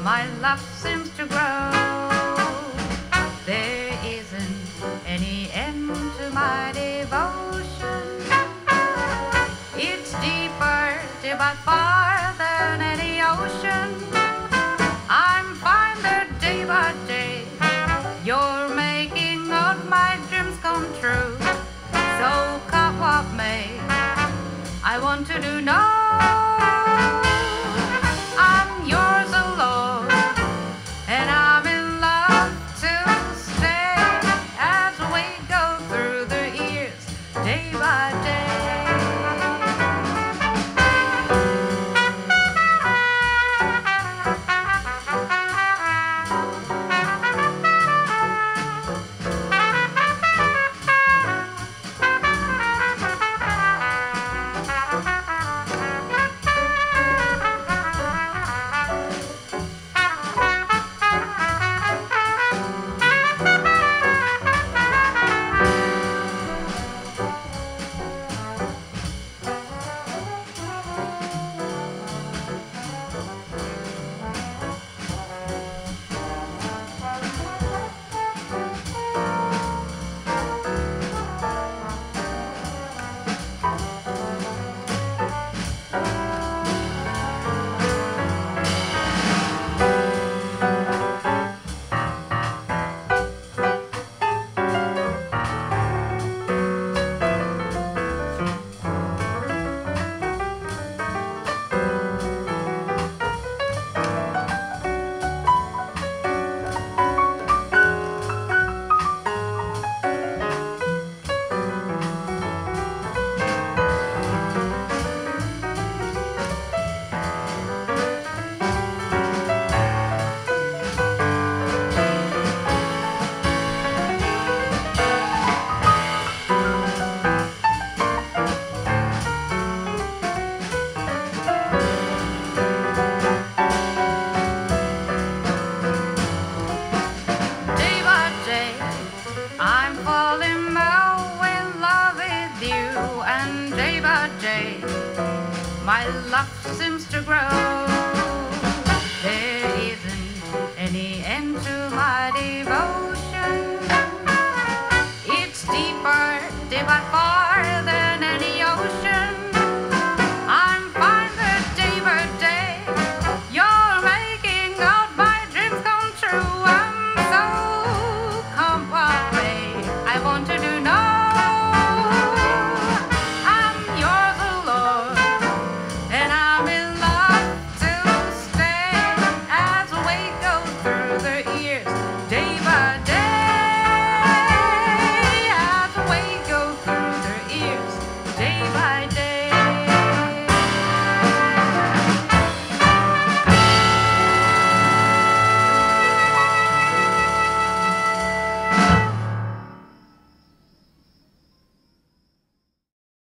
My love seems to grow. There isn't any end to my devotion. It's deeper, but far than any ocean. I'm fine there day by day. You're making all my dreams come true. So come what may, I want to do no. I'm yours alone, and I'm in love to stay as we go through the years, day by day. My love seems to grow.